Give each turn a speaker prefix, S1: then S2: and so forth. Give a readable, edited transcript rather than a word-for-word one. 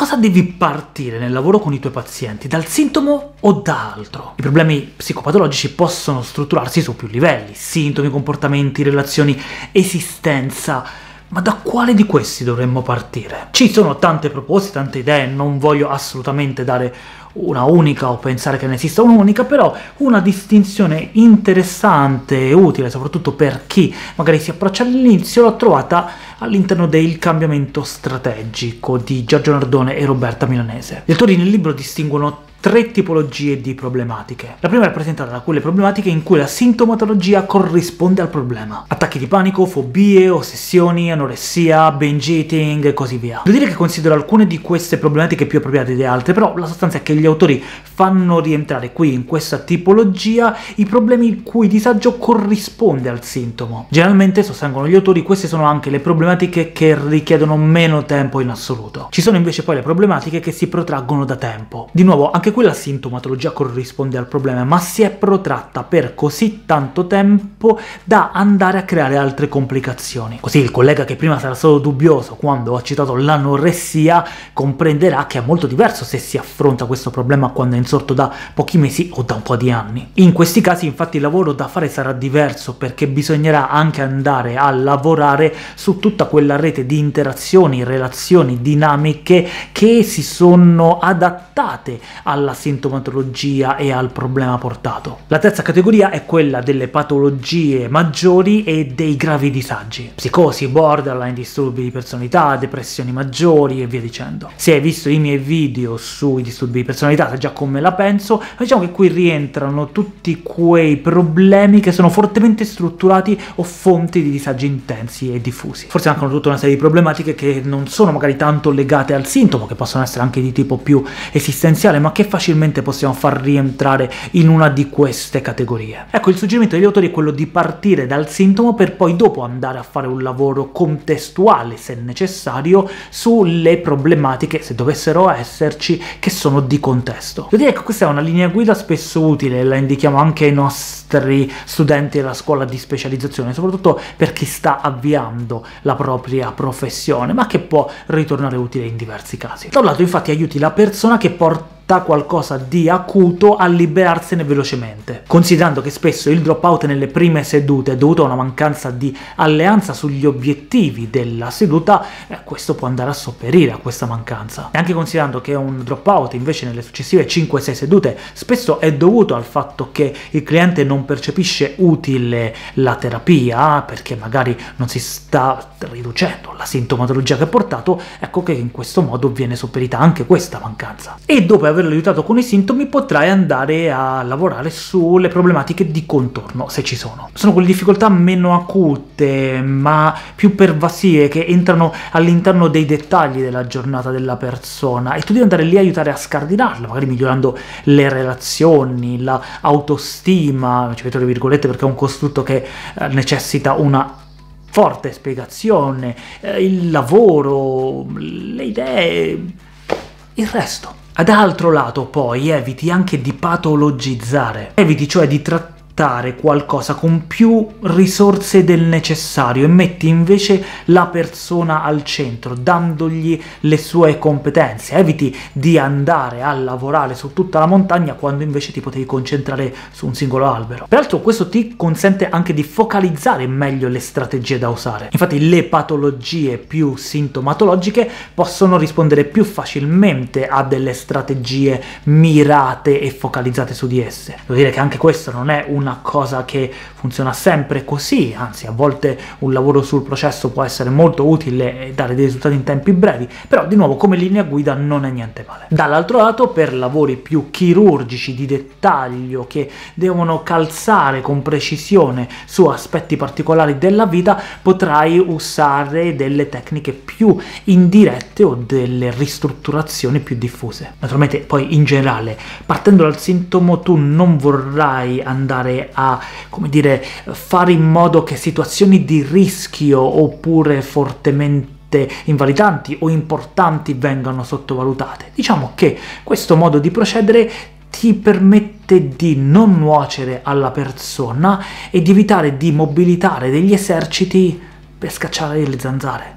S1: cosa devi partire nel lavoro con i tuoi pazienti? Dal sintomo o da altro? I problemi psicopatologici possono strutturarsi su più livelli: sintomi, comportamenti, relazioni, esistenza. Ma da quale di questi dovremmo partire? Ci sono tante proposte, tante idee, non voglio assolutamente dare una unica o pensare che ne esista un'unica, però una distinzione interessante e utile, soprattutto per chi magari si approccia all'inizio, l'ho trovata all'interno del Cambiamento strategico di Giorgio Nardone e Roberta Milanese. Gli autori nel libro distinguono 3 tipologie di problematiche. La prima è rappresentata da quelle problematiche in cui la sintomatologia corrisponde al problema. Attacchi di panico, fobie, ossessioni, anoressia, binge eating e così via. Devo dire che considero alcune di queste problematiche più appropriate di altre, però la sostanza è che gli autori fanno rientrare qui in questa tipologia i problemi il cui disagio corrisponde al sintomo. Generalmente, sostengono gli autori, queste sono anche le problematiche che richiedono meno tempo in assoluto. Ci sono invece poi le problematiche che si protraggono da tempo. Di nuovo, anche quella sintomatologia corrisponde al problema, ma si è protratta per così tanto tempo da andare a creare altre complicazioni. Così il collega che prima sarà stato dubbioso quando ho citato l'anoressia comprenderà che è molto diverso se si affronta questo problema quando è insorto da pochi mesi o da un po' di anni. In questi casi infatti il lavoro da fare sarà diverso, perché bisognerà anche andare a lavorare su tutta quella rete di interazioni, relazioni, dinamiche che si sono adattate alla sintomatologia e al problema portato. La terza categoria è quella delle patologie maggiori e dei gravi disagi: psicosi, borderline, disturbi di personalità, depressioni maggiori e via dicendo. Se hai visto i miei video sui disturbi di personalità sai già come la penso, ma diciamo che qui rientrano tutti quei problemi che sono fortemente strutturati o fonti di disagi intensi e diffusi. Forse mancano tutta una serie di problematiche che non sono magari tanto legate al sintomo, che possono essere anche di tipo più esistenziale, ma che facilmente possiamo far rientrare in una di queste categorie. Ecco, il suggerimento degli autori è quello di partire dal sintomo per poi dopo andare a fare un lavoro contestuale, se necessario, sulle problematiche, se dovessero esserci, che sono di contesto. Devo dire che questa è una linea guida spesso utile, la indichiamo anche ai nostri studenti della scuola di specializzazione, soprattutto per chi sta avviando la propria professione, ma che può ritornare utile in diversi casi. Da un lato, infatti, aiuti la persona che porta qualcosa di acuto a liberarsene velocemente, considerando che spesso il dropout nelle prime sedute è dovuto a una mancanza di alleanza sugli obiettivi della seduta. Questo può andare a sopperire a questa mancanza, e anche considerando che un dropout invece nelle successive 5-6 sedute spesso è dovuto al fatto che il cliente non percepisce utile la terapia perché magari non si sta riducendo la sintomatologia che ha portato, ecco che in questo modo viene sopperita anche questa mancanza. E dopo averlo aiutato con i sintomi potrai andare a lavorare sulle problematiche di contorno, se ci sono. Sono quelle difficoltà meno acute ma più pervasive, che entrano all'interno dei dettagli della giornata della persona, e tu devi andare lì a aiutare a scardinarle, magari migliorando le relazioni, la autostima, ci metto le virgolette perché è un costrutto che necessita una forte spiegazione, il lavoro, le idee, il resto. Dall'altro lato poi eviti anche di patologizzare, eviti cioè di trattare qualcosa con più risorse del necessario e metti invece la persona al centro, dandogli le sue competenze. Eviti di andare a lavorare su tutta la montagna quando invece ti potevi concentrare su un singolo albero. Peraltro questo ti consente anche di focalizzare meglio le strategie da usare. Infatti le patologie più sintomatologiche possono rispondere più facilmente a delle strategie mirate e focalizzate su di esse. Devo dire che anche questo non è una cosa che funziona sempre così, anzi a volte un lavoro sul processo può essere molto utile e dare dei risultati in tempi brevi, però di nuovo come linea guida non è niente male. Dall'altro lato, per lavori più chirurgici di dettaglio che devono calzare con precisione su aspetti particolari della vita, potrai usare delle tecniche più indirette o delle ristrutturazioni più diffuse. Naturalmente poi in generale, partendo dal sintomo, tu non vorrai andare a, come dire, fare in modo che situazioni di rischio oppure fortemente invalidanti o importanti vengano sottovalutate. Diciamo che questo modo di procedere ti permette di non nuocere alla persona e di evitare di mobilitare degli eserciti per scacciare le zanzare.